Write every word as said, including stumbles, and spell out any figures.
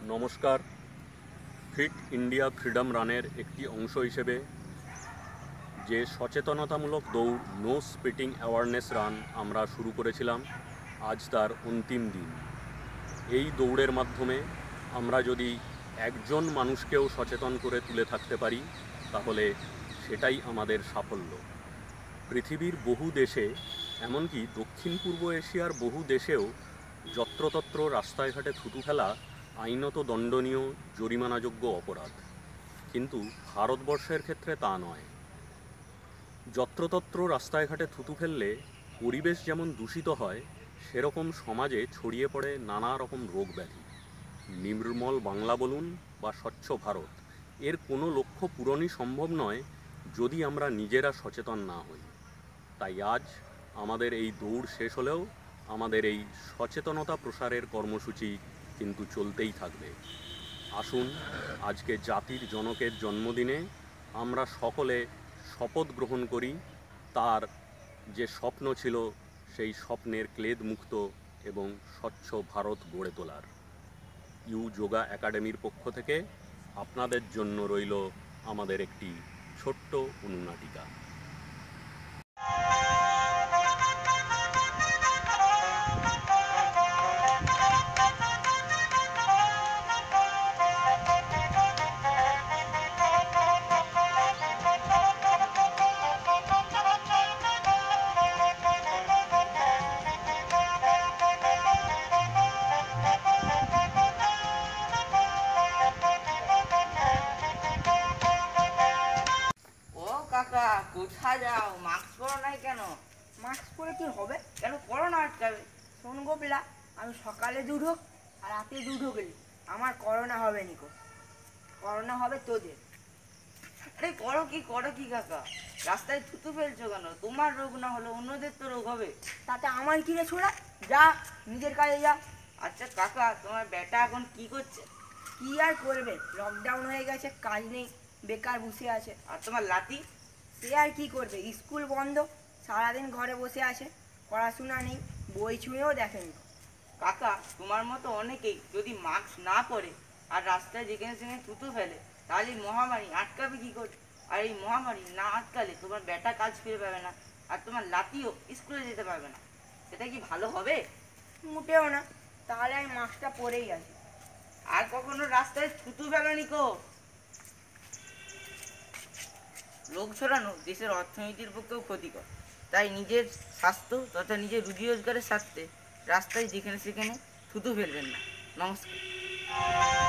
নমস্কার। Fit India freedom রানের একটি অংশ হিসেবে যে সচেতনতামূলক দৌড় নো স্পিটিং অ্যাওয়ারনেস রান আমরা শুরু করেছিলাম, আজ তার অন্তিম দিন। এই দৌড়ের মাধ্যমে আমরা যদি একজন মানুষকেও সচেতন করে তুলে থাকতে পারি, তাহলে সেটাই আমাদের সাফল্য। পৃথিবীর বহু দেশে, এমনকি দক্ষিণ পূর্ব এশিয়ার বহু দেশেও যত্রতত্র রাস্তায় ঘাটে থুতু ফেলা আইনত দণ্ডনীয়, জরিমানাযোগ্য অপরাধ। কিন্তু ভারতবর্ষের ক্ষেত্রে তা নয়। যত্রতত্র রাস্তায় ঘাটে থুতু ফেললে পরিবেশ যেমন দূষিত হয়, সেরকম সমাজে ছড়িয়ে পড়ে নানা রকম রোগ ব্যাধি। নির্মল বাংলা বলুন বা স্বচ্ছ ভারত, এর কোনো লক্ষ্য পূরণই সম্ভব নয় যদি আমরা নিজেরা সচেতন না হই। তাই আজ আমাদের এই দৌড় শেষ হলেও আমাদের এই সচেতনতা প্রসারের কর্মসূচি কিন্তু চলতেই থাকবে। আসুন, আজকে জাতির জনকের জন্মদিনে আমরা সকলে শপথ গ্রহণ করি তার যে স্বপ্ন ছিল, সেই স্বপ্নের ক্লেদ মুক্ত এবং স্বচ্ছ ভারত গড়ে তোলার। ইউ যোগা একাডেমির পক্ষ থেকে আপনাদের জন্য রইল আমাদের একটি ছোট্ট অনুনাটিকা। কাকা কোথায় যাও? মাস্ক পরো নাই কেন? মাস্ক পরে কি হবে? কেন করোনা আটকাবে? শোন গোপলা, আমি সকালে দুধ হোক আর রাতে দুধ হোক গেলি আমার করোনা হবে নিকো। করোনা হবে তোদের। আরে করো কি করো কি কাকা, রাস্তায় থুতু ফেলছো কেন? তোমার রোগ না হলে অন্যদের তো রোগ হবে। তাতে আমার কি রে ছোড়া? যা নিজের কাজে যা। আচ্ছা কাকা, তোমার বেটা এখন কি করছে? কি আর করবে, লকডাউন হয়ে গেছে, কাজ নেই, বেকার বসে আছে। আর তোমার লাতি? সে আর কি করবে, স্কুল বন্ধ, সারাদিন ঘরে বসে আছে, পড়াশোনা নেই, বই ছুঁয়েও দেখেনি। কাকা, তোমার মতো অনেকেই যদি মাস্ক না পরে আর রাস্তায় যেখানে সেখানে থুতু ফেলে, তাহলে এই মহামারী আটকাবে কি করে? আর এই মহামারী না আটকালে তোমার বেটা কাজ ফিরে পাবে না, আর তোমার লাতিও স্কুলে যেতে পারবে না। সেটা কি ভালো হবে? মোটেও না। তাহলে আমি মাস্কটা পরেই আছি। আর কখনো রাস্তায় থুতু ফেলোনি কো? রোগ ছড়ানো দেশের অর্থনীতির পক্ষেও ক্ষতিকর। তাই নিজের স্বাস্থ্য তথা নিজের রুজি রোজগারের স্বার্থে রাস্তায় যেখানে সেখানে থুতু ফেলবেন না। নমস্কার।